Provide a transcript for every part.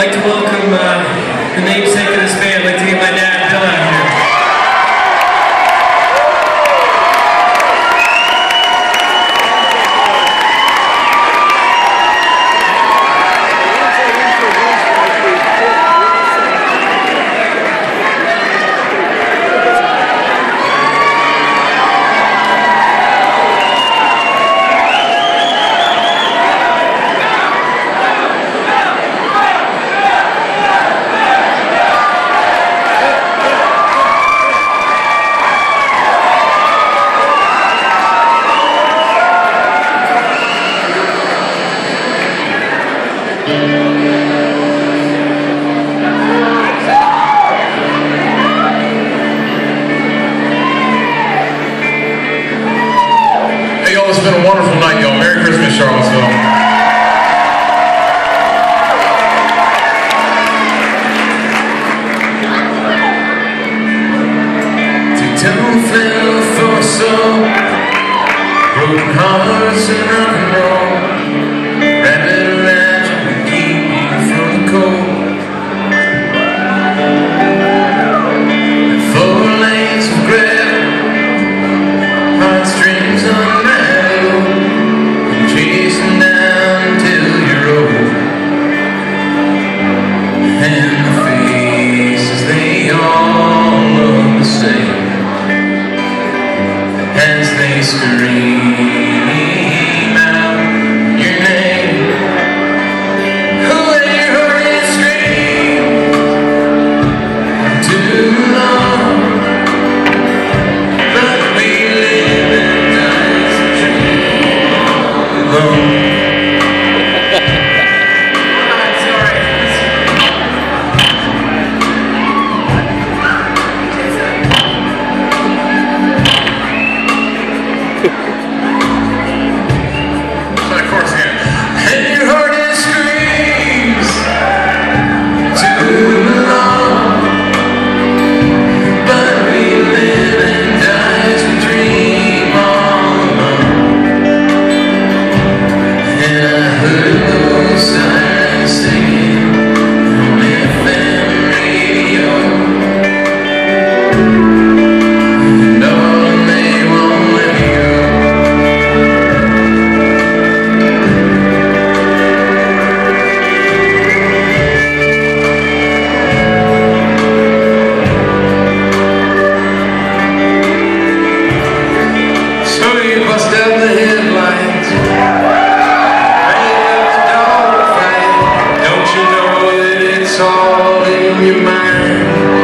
like to welcome the namesake of this band. I'd like to get my dad, Bill, out here. It's been a wonderful night, y'all. Merry Christmas, Charlottesville. Two-tone fell for soul, broken hearts and rock and roll, rapid legend to keep you from the cold. And 4 lanes of gravel, heartstrings on chasing down till you're old, and the faces, they all look the same as they scream out your name. Who let you heard it scream too long, but we live in nice dreams alone. Your mind,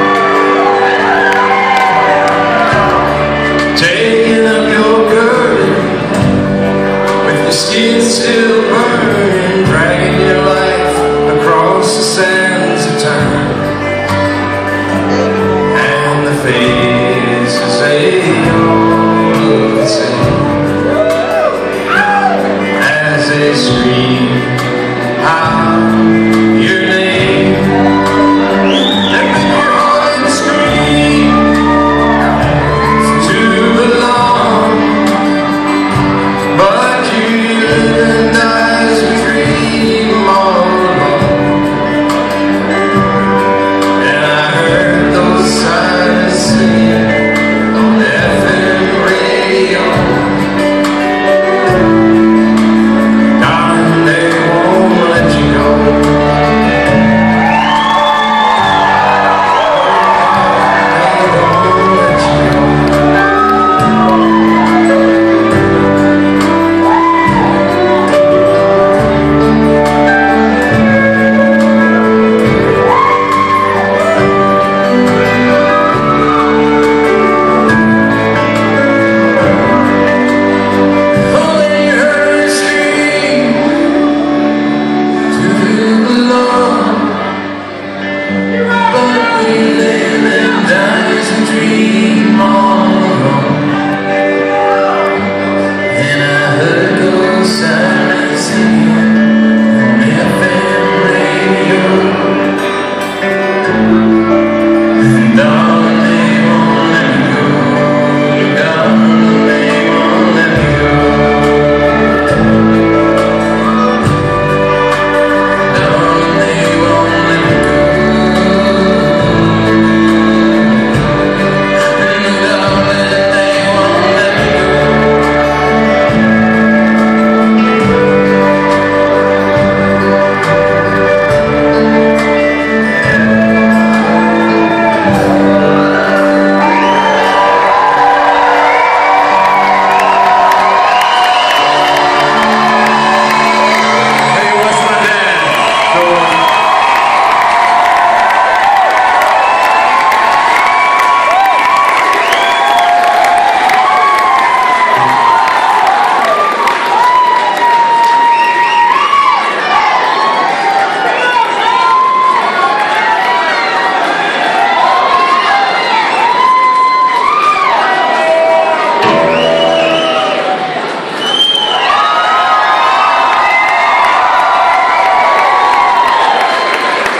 taking up your curtain with your skin still burning, dragging your life across the sands of time, and the faces, they all look the same as they scream out your name. Darling, they won't let you go.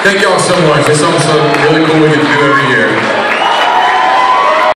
Thank y'all so much. This song's so really cool we get to do every year.